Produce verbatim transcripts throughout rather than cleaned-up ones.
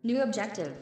New objective.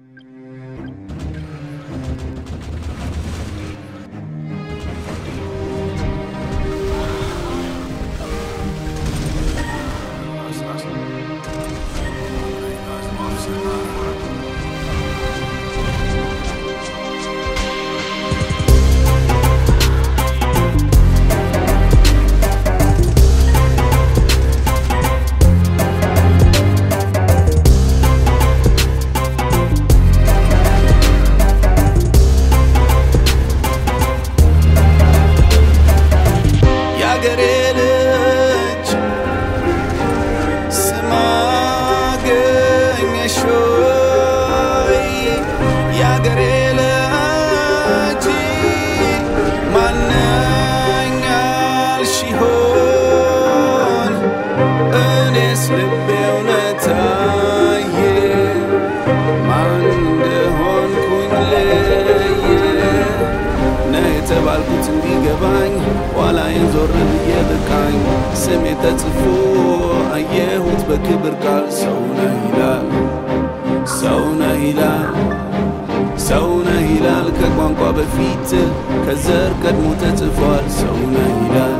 ተጽፎ አየሁት በክብር ቃል ሰው ነህ ይላል ሰው ነህ ይላል ሰው ነህ ይላል ከቋንቋ በፊት ከዘር ቀድሞ ተጽፏል ሰው ነህ ይላል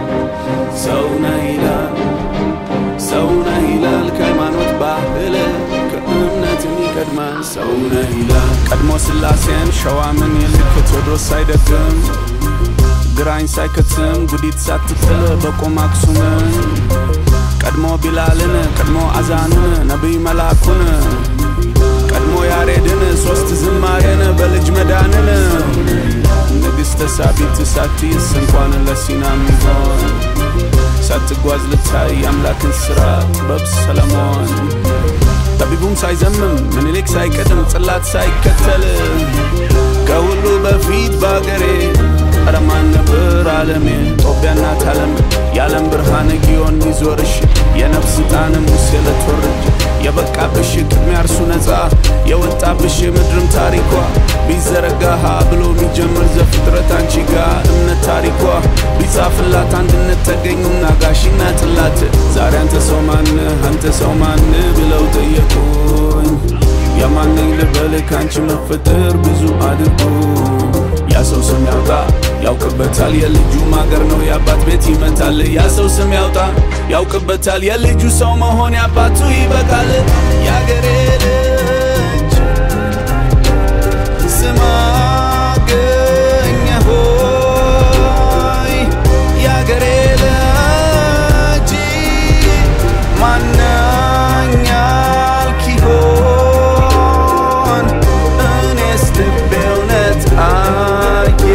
ሰው ነህ ይላል ሰው ነህ ይላል ከሃይማኖት ባህል ከእምነት ይቀድማል ሰው ነህ ይላል ቀድሞ ስላሴን ሸዋምን ይልክ ቴዎድሮስ ሳይደግም ግራኝ ሳይከትም ጉዲት ሳትጥል በቆም አክሱምን ቀድሞ ቢላልን ቀድሞ አዛንን ነብይ መላኩን ቀድሞ ያሬድን ሶስት ዝማሬን በልጅ መዳንን ንግሥተ ሳቢት ሳትይስ እንኳን ለሲና ሚሆን ሳትጓዝ ልታይ አምላክን ሥራ ጥበብ ሰለሞን ጠቢቡም ሳይዘምም ምኒልክ ሳይቀድም ጽላት ሳይከተል ከሁሉ በፊት ባገሬ አረማን ነበር ዓለሜ ጦቢያና ታለም ያለም ብርሃን ጊዮን ይዞርሽ የነፍስ ጣን ሙሴ ለተወርጅ የበቃብሽ ቅድሚያ እርሱ ነፃ የወጣብሽ ምድርም ታሪኳ ቢዘረጋሃ ብሎ ቢጀምር ዘፍጥረት አንቺ ጋር እምነት ታሪኳ ቢጻፍላት አንድነት ተገኙና ጋሽና ጥላት ዛሬ አንተ ሰው ማን አንተ ሰው ማን ብለው ጠየቁኝ የማንኝ ልበል ካንቺ መፈጠር ብዙ አድርጉ ያ ሰው ስም ያውጣ ያውቅበታል የልጁ ማገር ነው ያባት ቤት ይመታል ያ ሰው ስም ያውጣ ያውቅበታል የልጁ ሰው መሆን ያባቱ ይበቃል ያገሬ ልጅ ስማ ገኘ ሆይ ያገሬ ልጅ ማናኛል ኪሆን እኔስ ልቤ እውነት አየ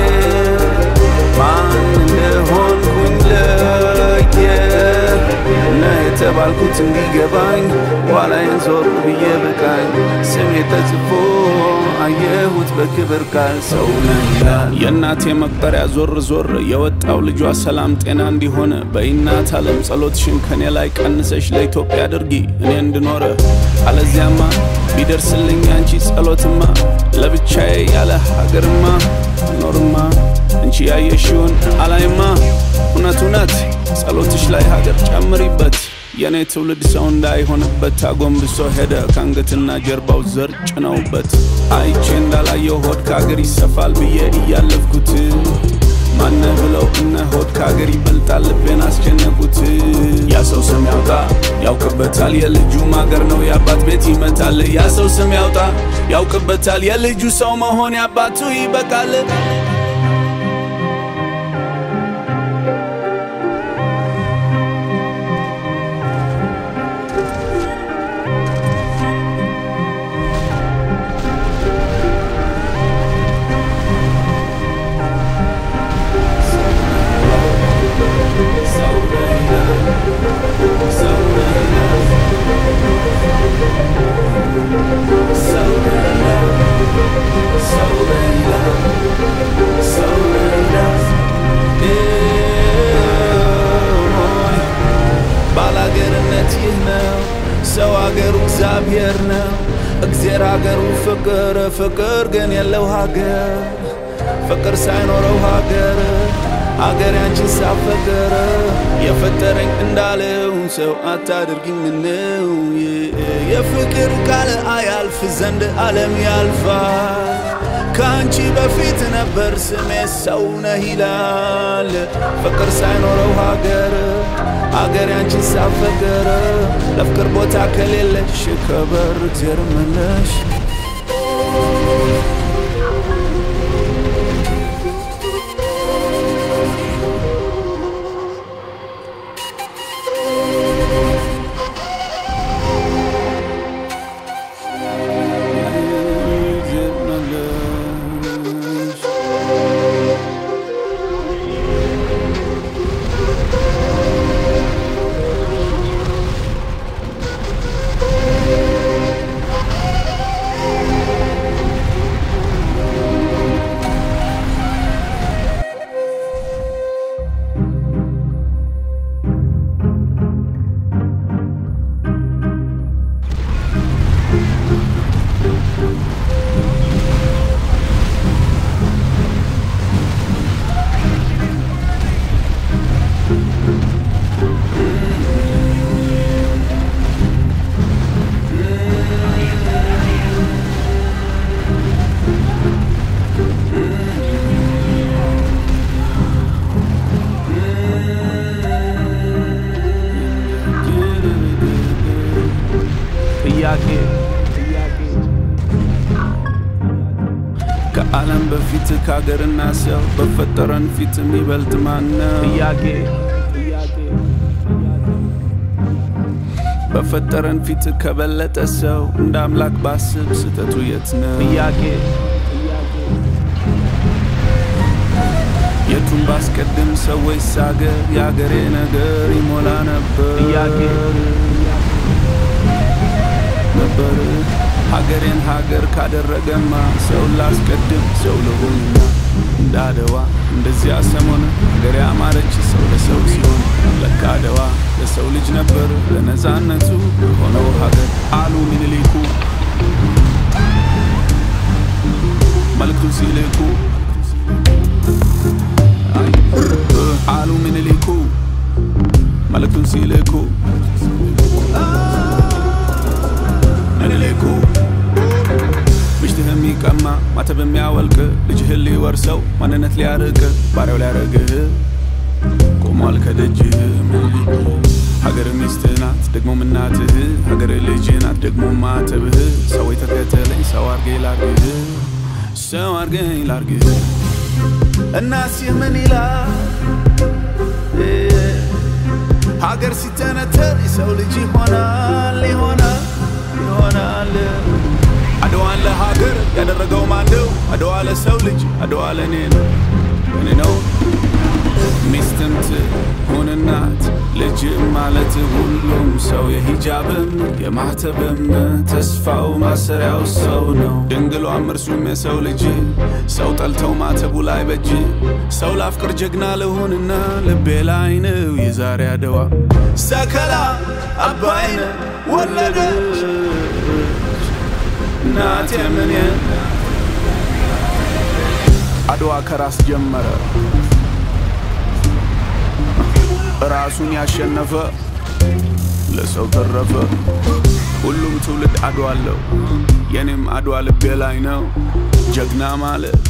ተባልኩት እንዲገባኝ ዋላዬን ዞር ብዬ በቃኝ ስሜ ተጽፎ አየሁት በክብር ቃል ሰው ነህ ይላል የእናቴ መቁጠሪያ ዞር ዞር የወጣው ልጇ ሰላም ጤና እንዲሆን በእናት ዓለም ጸሎትሽን ከኔ ላይ ቀንሰሽ ለኢትዮጵያ አድርጊ እኔ እንድኖር አለዚያማ ቢደርስልኝ አንቺ ጸሎትማ ለብቻዬ ያለ ሀገርማ ኖርማ እንቺ ያየሽውን አላይማ እውነት እውነት ጸሎትሽ ላይ ሀገር ጨምሪበት የኔ ትውልድ ሰው እንዳይሆንበት አጎንብሶ ሄደ ካንገትና ጀርባው ዘር ጭነውበት አይቼ እንዳላየው ሆድ ካገር ይሰፋል ብዬ እያለፍኩት ማነ ብለው እነ ሆድ ካገር ይበልጣል ልቤን አስጨነቁት ያ ሰው ስም ያውጣ ያውቅበታል የልጁ ማገር ነው ያባት ቤት ይመታል ያ ሰው ስም ያውጣ ያውቅበታል የልጁ ሰው መሆን ያባቱ ይበቃል ሰው አገሩ እግዚአብሔር ነው እግዚአብሔር አገሩ ፍቅር ፍቅር ግን የለው ሀገር ፍቅር ሳይኖረው ሀገር አገር ያንቺን ሳፈቀረ የፈጠረኝ እንዳለው ሰው አታድርጊኝ ምነው የፍቅር ቃል አያልፍ ዘንድ ዓለም ያልፋል ካንቺ በፊት ነበር ስሜ ሰው ነህ ይላል ፍቅር ሳይኖረው ሀገር አገር ያንቺን ሳፈቀረ ለፍቅር ቦታ ከሌለሽ ከበር እግዚአብሔር መለሽ ከዓለም በፊት ካገርና ሰው በፈጠረን ፊት የሚበልጥ ማን ነው ጥያቄ በፈጠረን ፊት ከበለጠ ሰው እንደ አምላክ ባስብ ስተቱ የት ነው ጥያቄ የቱን ባስቀድም ሰው ወይስ አገር የአገሬ ነገር ይሞላ ነበር ጥያቄ ነበር ሀገሬን ሀገር ካደረገማ ሰው ላስቀድም ሰው ለሆንና እንዳደዋ እንደዚያ ሰሞን ሀገሬ አማረች ሰው ለሰው ሲሆን ለካ አድዋ ለሰው ልጅ ነበር ለነፃነቱ ሆነው ሀገር አሉ ምኒልኩ መልእክቱን ሲልኩ አሉ ምኒልኩ መልእክቱን ሲልኩ ምኒልኩ ምሽትህም ይቀማ ማተብ የሚያወልቅ ልጅህን ሊወርሰው ማንነት ሊያርቅ ባሪያው ሊያረግህ ቆሟል ከደጅህ ሀገር ሚስትህ ናት ደግሞም እናትህ ሀገር ልጅህ ናት ደግሞ ማተብህ ሰው የተከተለኝ ሰው አርገኝ ላርግህ ሰው አርገኝ ላርግህ እናስ ምን ይላል ሀገር ሲተነተር የሰው ልጅ ይሆናል ይሆናል ይሆናል አድዋን ለሀገር ያደረገው ማነው አድዋ ለሰው ልጅ አድዋ ለኔ ነው እኔ ነው ሚስትም ትሁን እናት ልጅ ማለት ሁሉም ሰው የሂጃብም የማህተብም ተስፋው ማሰሪያው ሰው ነው ድንግሏም እርሱም የሰው ልጅ ሰው ጠልተው ማተቡ ላይ በጅ ሰው ላፍቅር ጀግና ልሁንና ልቤ ላይ ነው የዛሬ አድዋ ሰከላ አባይነ ወለደች እናቴ ምን አድዋ ከራስ ጀመረ ራሱን ያሸነፈ ለሰው ተረፈ ሁሉም ትውልድ አድዋ አለው የኔም አድዋ ልቤ ላይ ነው ጀግና ማለት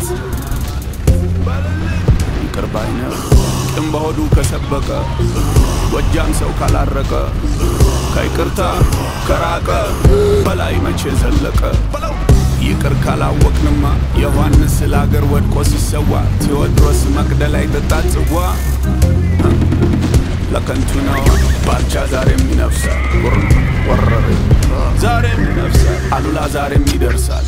ይቅር ባይ ነው ቂም በሆዱ ከሰበቀ ጎጃም ሰው ካላረቀ ከይቅርታ ከራቀ በላይ መቼ ዘለቀ ይቅር ካላወቅንማ ዮሐንስ ለአገር ወድቆ ሲሰዋ ቴዎድሮስ መቅደላ ይጠጣ ጽዋ ለከንቱ ነው ባልቻ ዛሬም ይነፍሳል ወረረ ዛሬም ይነፍሳል አሉላ ዛሬም ይደርሳል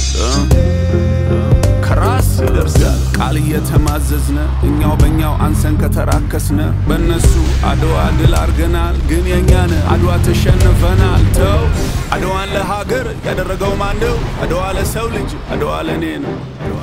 ከራስ ይደርሳል ቃል እየተማዘዝነ እኛው በእኛው አንሰን ከተራከስነ በእነሱ አድዋ ድል አርገናል ግን የኛነ አድዋ ተሸንፈናል ተው አድዋን ለሀገር ያደረገው ማነው አድዋ ለሰው ልጅ አድዋ ለኔ ነው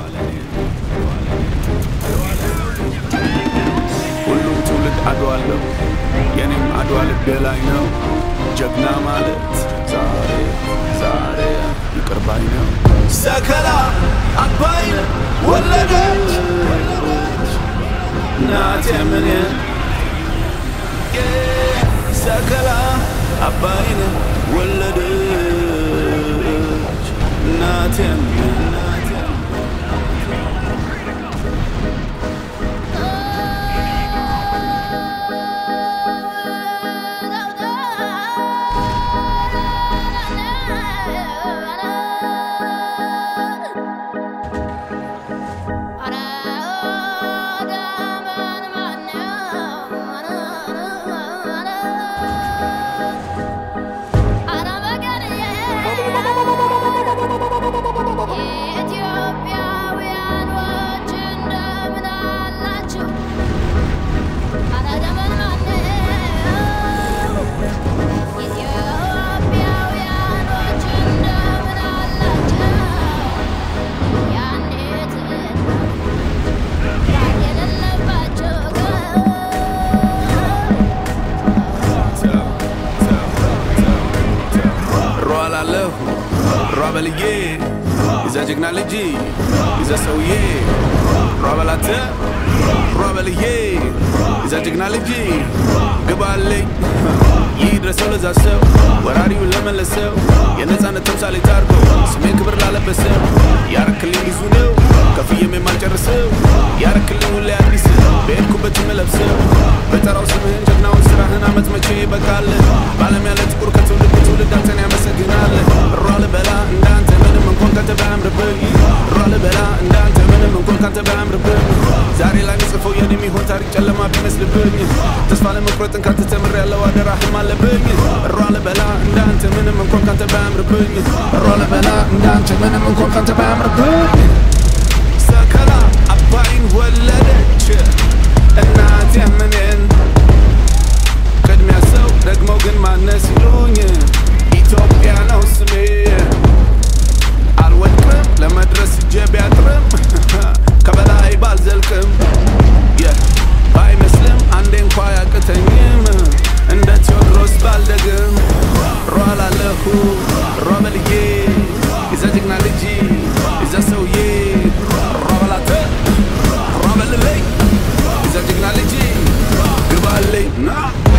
ሁሉም ትውልድ አድዋ አለው የኔም አድዋ ልቤ ላይ ነው ጀግና ማለት ዛሬ ዛሬ ይቅር ባይ ነው ሰከላ አባይነ ወለደች እናቴ ምን ሰከላ አባይን ወለደች እናቴ ምን Rabaliye, is a technology, is a soye. Rabalate, Rabaliye, is a technology. Gabale, ye dress all as a cell. Where are you, lemon cell? Yenes and the Tomsali Targo, Smake Berlala Bessel, Yarakali is who know, Kafi me Manchester, Yarakali Landis, Ben Kubatumel of Cell, better also mentioned now, Sarahana Matmache Bakal, Balamelet Urkatu, the Dantan Amasaginal, Rolabella. Dante minimum contact bam rebel Rolabella and Dante minimum contact bam rebel Zari la misle fo yeni mi hontari challa ma bimisle bunyi Tasfale mo proten kante temrella wa de rahma le bunyi Rolabella and Dante minimum contact bam rebel Rolabella and Dante minimum contact bam rebel Sakala abain waladech እናቴ ምንን ቅድሚያ ሰው ደግሞ ግን ማነስ ይሉኝ ኢትዮጵያ ነው ስሜ አልወድቅም ለመድረስ ጀብ ያጥርም ከበላይ ባልዘልቅም ባይመስልም አንዴ እንኳ ያቅተኝም እንደ ቴዎድሮስ ባልደግም ሯላለሁ ሯበልዬ ይዘ ቴክኖሎጂ ይዘ ሰውዬ ሯበላተ ሯበልለይ ይዘ ቴክኖሎጂ ግባለይ ና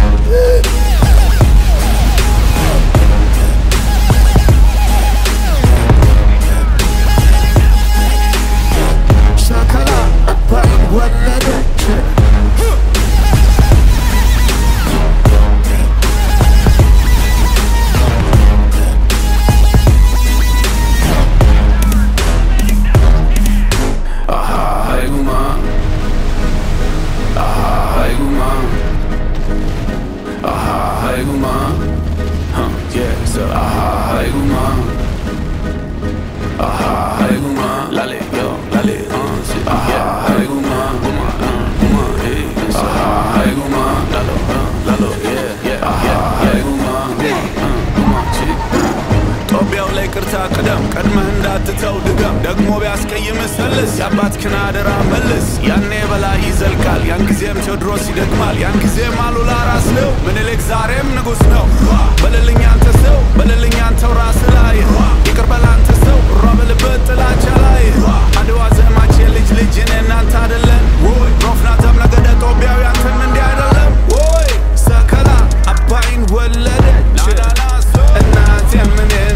ቀድመህ እንዳትተው ድገም ደግሞ ቢያስቀይምህ ሰልስ ያባትህን አደራ መልስ ያኔ በላይ ይዘልቃል ያን ጊዜም ቴዎድሮስ ይደግማል ያን ጊዜም አሉላ ራስ ነው ምኒልክ ዛሬም ንጉስ ነው በልልኝ አንተ ሰው በልልኝ አንተው ራስ ላይ ይቅር በል አንተ ሰው ሯበልበት ጥላቻ ላይ አድዋ ዘማች የልጅ ልጅ እኔ እናንተ አይደለን ወይ ሮፍናታም ነገደ ጦቢያዊ አንተም እንዲህ አይደለም ወይ ሰከላ አባይን ወለደች እናቴ ምንን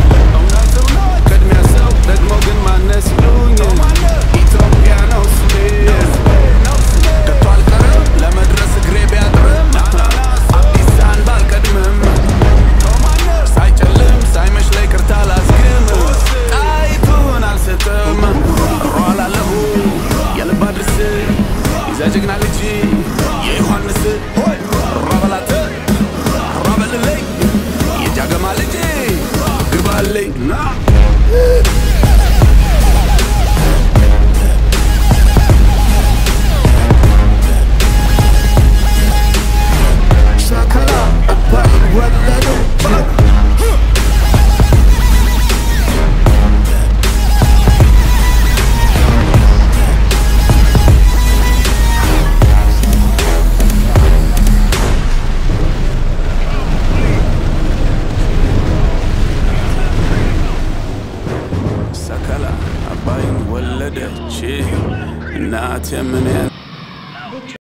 ደግሞ ግን ማነስ ይሉኝ ኢትዮጵያ ነው ስሜ ከቶ አልቀርም ለመድረስ እግሬ ቢያጥርም አዲሳን ባልቀድምም ሳይጨልም ሳይመሽ ላይ ቅርታ ላዝግም ጣይቱን አልሰጥም ሯላለሁ የልብ አድርስ ይዛ ጀግና ልጅ የዮሐንስ ሯበላተ ሯበልለይ የጃገማ ልጅ ግባለይ ና እናቴ ምን